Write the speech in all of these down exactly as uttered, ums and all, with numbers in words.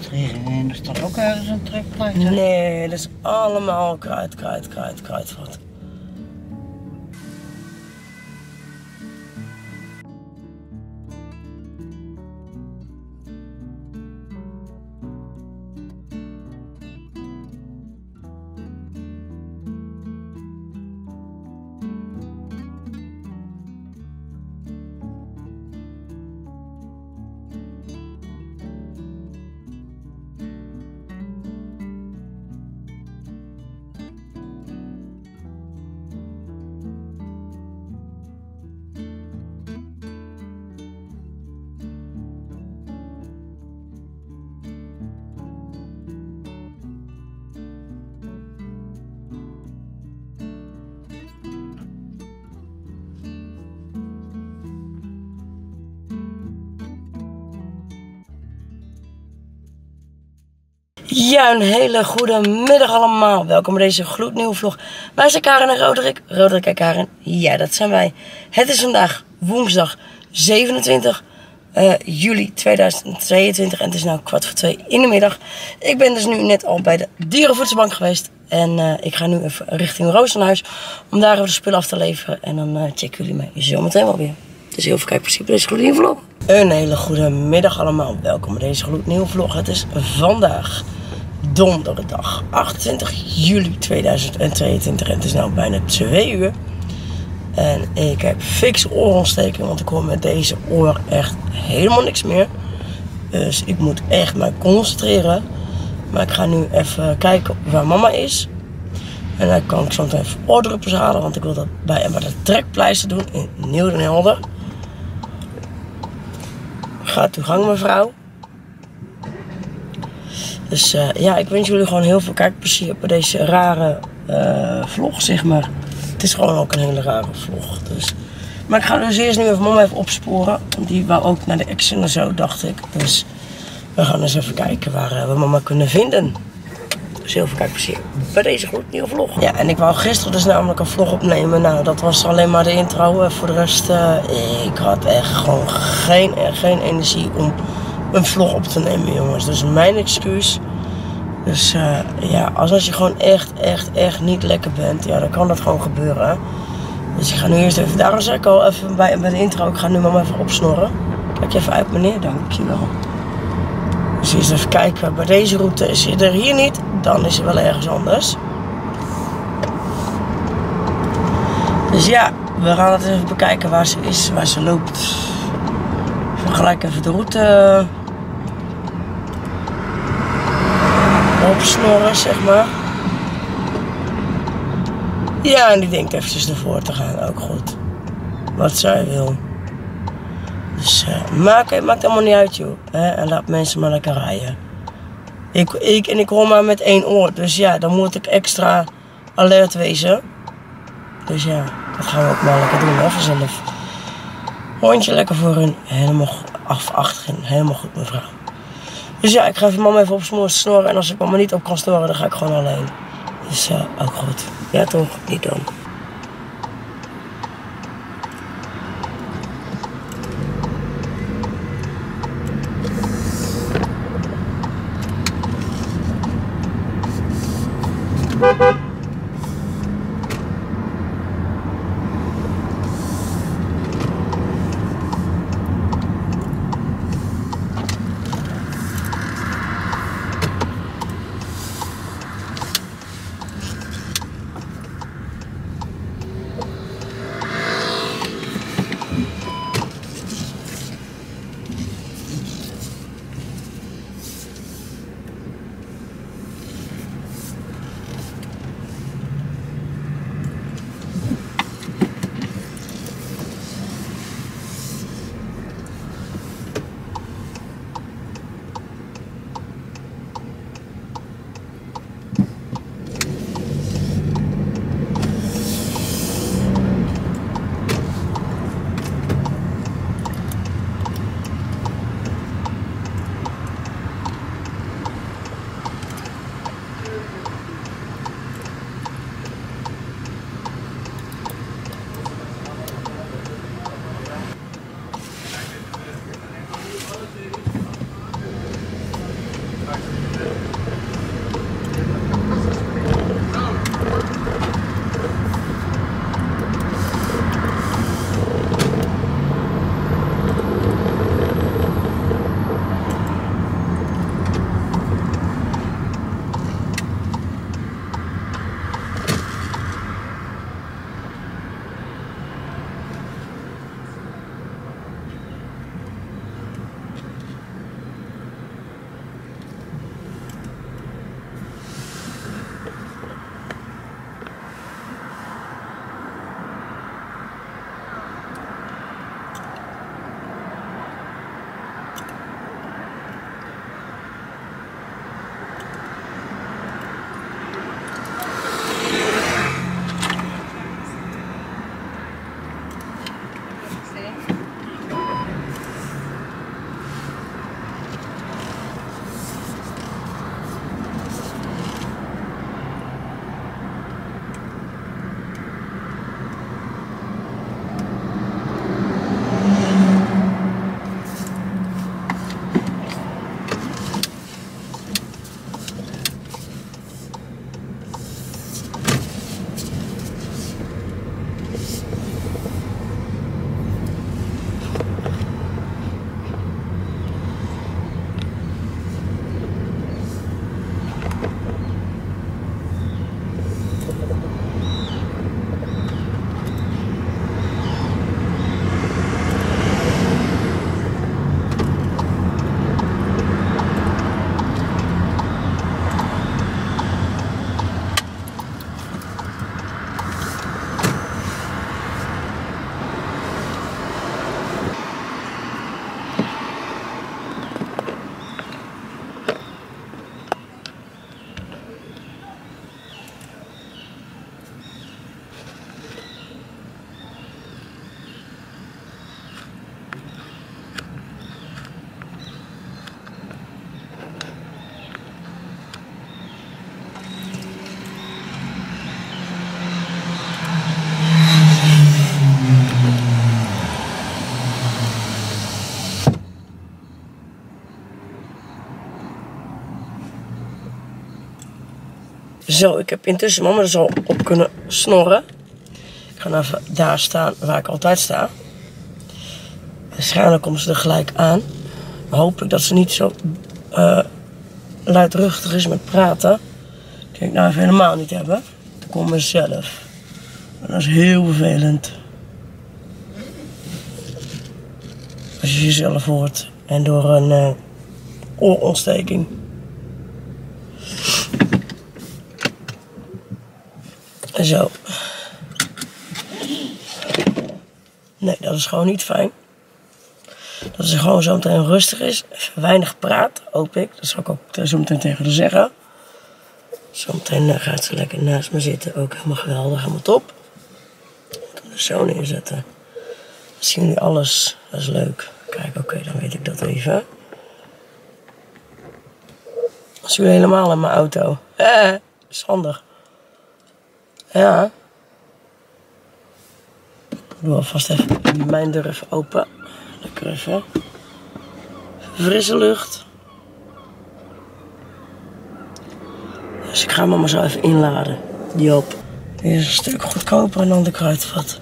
En er staat ook ergens een trekpleister. Nee, dat is allemaal kruid, kruid, kruid, kruidvat. Ja, een hele goede middag allemaal. Welkom bij deze gloednieuwe vlog. Wij zijn Karen en Roderick. Roderick en Karen, ja, dat zijn wij. Het is vandaag woensdag zevenentwintig juli tweeduizend tweeëntwintig en het is nu kwart voor twee in de middag. Ik ben dus nu net al bij de dierenvoedselbank geweest. En uh, ik ga nu even richting Roosenhuis om daar even de spullen af te leveren. En dan uh, checken jullie mij zometeen wel weer. Dus heel veel kijkplezier bij deze gloednieuwe vlog. Een hele goede middag allemaal. Welkom bij deze gloednieuwe vlog. Het is vandaag donderdag achtentwintig juli tweeduizend tweeëntwintig en het is nu bijna twee uur. En ik heb fikse oorontsteking, want ik hoor met deze oor echt helemaal niks meer. Dus ik moet echt mij concentreren. Maar ik ga nu even kijken waar mama is. En dan kan ik zo meteen even oordruppels halen, want ik wil dat bij en bij de trekpleister doen in Nieuw Den Helder. Gaat uw gang, mevrouw. Dus uh, ja, ik wens jullie gewoon heel veel kijkplezier bij deze rare uh, vlog, zeg maar. Het is gewoon ook een hele rare vlog. Dus. Maar ik ga dus eerst nu even mama even opsporen. Want die wou ook naar de Action en zo, dacht ik. Dus we gaan eens even kijken waar uh, we mama kunnen vinden. Dus heel veel kijkplezier bij deze gloednieuwe vlog. Ja, en ik wou gisteren dus namelijk een vlog opnemen. Nou, dat was alleen maar de intro. Uh, voor de rest, uh, ik had echt gewoon geen, geen energie om een vlog op te nemen, jongens. Dus mijn excuus. Dus uh, ja, als, als je gewoon echt, echt, echt niet lekker bent, ja, dan kan dat gewoon gebeuren. Dus ik ga nu eerst even, daarom zei ik al even bij, bij de intro, ik ga nu mama even opsnorren. Kijk even uit, meneer, dankjewel. Dus eerst even kijken, bij deze route is hij er hier niet, dan is hij wel ergens anders. Dus ja, we gaan het even bekijken waar ze is, waar ze loopt. Even gelijk even de route opsnorren, zeg maar. Ja, en die denkt eventjes ervoor te gaan, ook goed. Wat zij wil. Dus uh, maakt, maakt helemaal niet uit, joh. Hè? En laat mensen maar lekker rijden. Ik, ik, en ik hoor maar met één oor, dus ja, dan moet ik extra alert wezen. Dus ja, dat gaan we ook maar lekker doen, hè, vanzelf. Hondje lekker voor hun, helemaal af, achterin, helemaal goed, mevrouw. Dus ja, ik ga even mama even op snoren en als ik mama niet op kan snoren, dan ga ik gewoon alleen. Dus uh, ook goed. Ja toch? Niet dan. Zo, ik heb intussen mama er al op kunnen snorren. Ik ga nou even daar staan waar ik altijd sta. Waarschijnlijk komt ze er gelijk aan. Dan hoop ik dat ze niet zo uh, luidruchtig is met praten. Dat kan ik nou even helemaal niet hebben. Ik kom mezelf. En dat is heel vervelend. Als je jezelf hoort en door een uh, oorontsteking. Zo. Nee, dat is gewoon niet fijn. Dat ze gewoon zo meteen rustig is. Even weinig praat, hoop ik. Dat zal ik ook zo meteen tegen haar zeggen. Zometeen gaat ze lekker naast me zitten. Ook helemaal geweldig, helemaal top. Ik kan er zo neerzetten. Dan zien jullie alles. Dat is leuk. Kijk, oké, okay, dan weet ik dat even. Dan zien jullie helemaal in mijn auto. Eh, dat is handig. Ja. Ik doe alvast even mijn deur even open. Lekker even. Frisse lucht. Dus ik ga hem maar zo even inladen. Joop. Dit is een stuk goedkoper dan de kruidvat.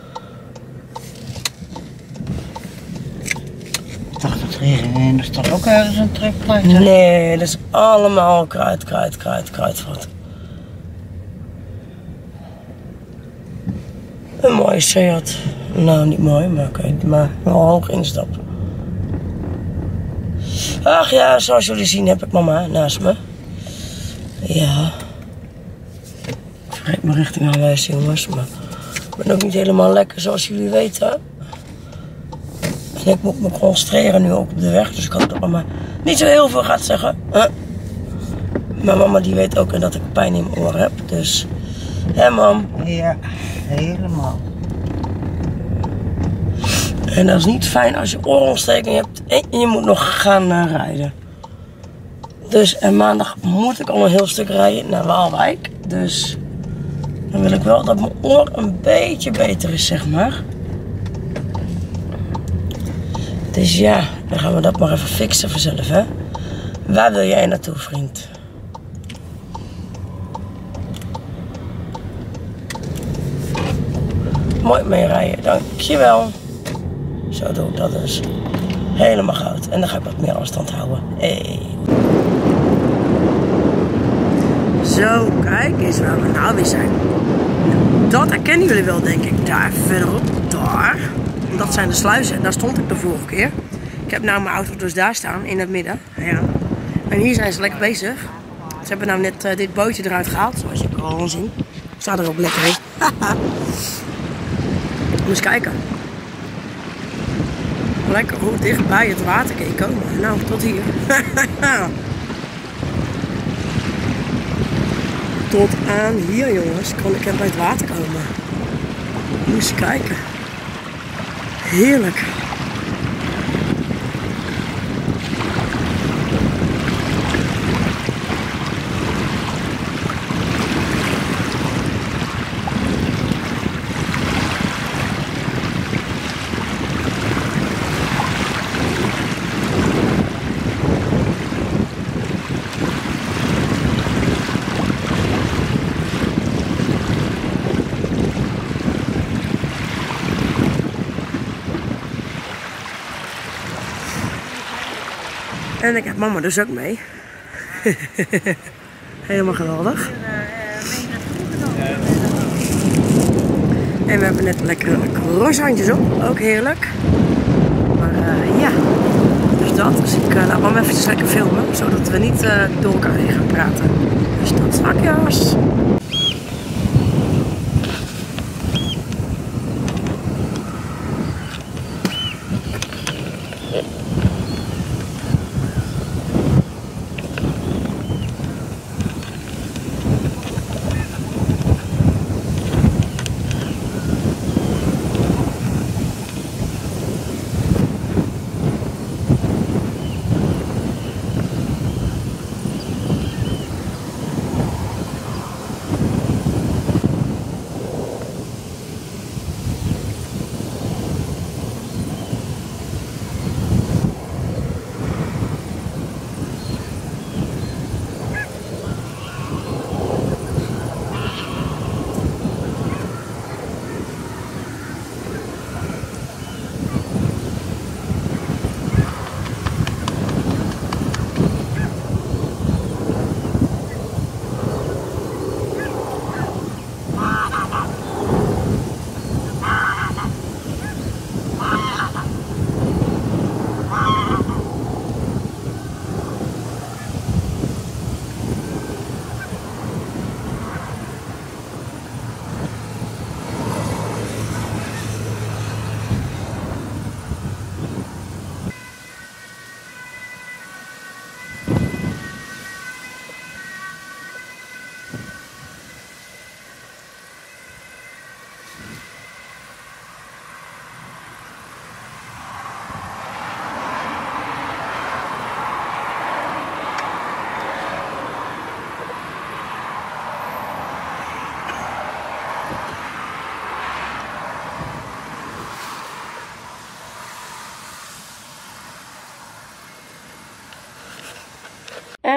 Ik dacht dat er, er staat ook ergens een trekplein. Nee, dat is allemaal kruid, kruid, kruid, kruidvat. Een mooie Seat. Nou, niet mooi, maar oké, okay, maar wel hoog instap. Ach ja, zoals jullie zien heb ik mama naast me. Ja. Ik vergeet mijn richting aanwijzen, jongens, maar ik ben ook niet helemaal lekker zoals jullie weten. En ik moet me concentreren nu ook op de weg, dus ik hoop dat mama niet zo heel veel gaat zeggen. Huh? Maar mama die weet ook dat ik pijn in mijn oor heb, dus... Hé, mam? Ja, helemaal. En dat is niet fijn als je oorontsteking hebt en je moet nog gaan uh, rijden. Dus en maandag moet ik al een heel stuk rijden naar Waalwijk. Dus dan wil ik wel dat mijn oor een beetje beter is, zeg maar. Dus ja, dan gaan we dat maar even fixen vanzelf, hè. Waar wil jij naartoe, vriend? Mooi mee rijden, dankjewel. Zo doe ik dat dus. Helemaal goud. En dan ga ik wat meer afstand houden. Hey. Zo, kijk eens waar we nou weer zijn. Dat herkennen jullie wel, denk ik. Daar verderop. Daar. Dat zijn de sluizen. Daar stond ik de vorige keer. Ik heb nou mijn auto dus daar staan, in het midden. Ja. En hier zijn ze lekker bezig. Ze hebben nou net uh, dit bootje eruit gehaald, zoals je al kan zien. Staat er ook lekker in. Moet eens kijken. Lekker hoe dichtbij het water kan je komen. Nou, tot hier. Tot aan hier, jongens, kan ik bij het water komen. Moet eens kijken. Heerlijk. En ik heb mama dus ook mee. Helemaal geweldig. En we hebben net lekkere croissantjes op. Ook heerlijk. Maar uh, ja, dus dat. Dus ik uh, laat mama even lekker filmen. Zodat we niet uh, door elkaar heen gaan praten. Dus tot straks.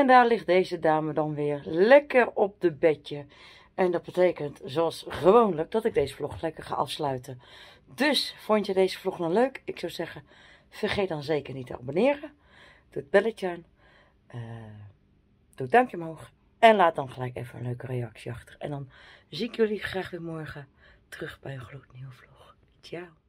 En daar ligt deze dame dan weer lekker op de bedje. En dat betekent, zoals gewoonlijk, dat ik deze vlog lekker ga afsluiten. Dus, vond je deze vlog nou leuk? Ik zou zeggen, vergeet dan zeker niet te abonneren. Doe het belletje aan. Uh, doe het duimpje omhoog. En laat dan gelijk even een leuke reactie achter. En dan zie ik jullie graag weer morgen terug bij een gloednieuwe vlog. Ciao.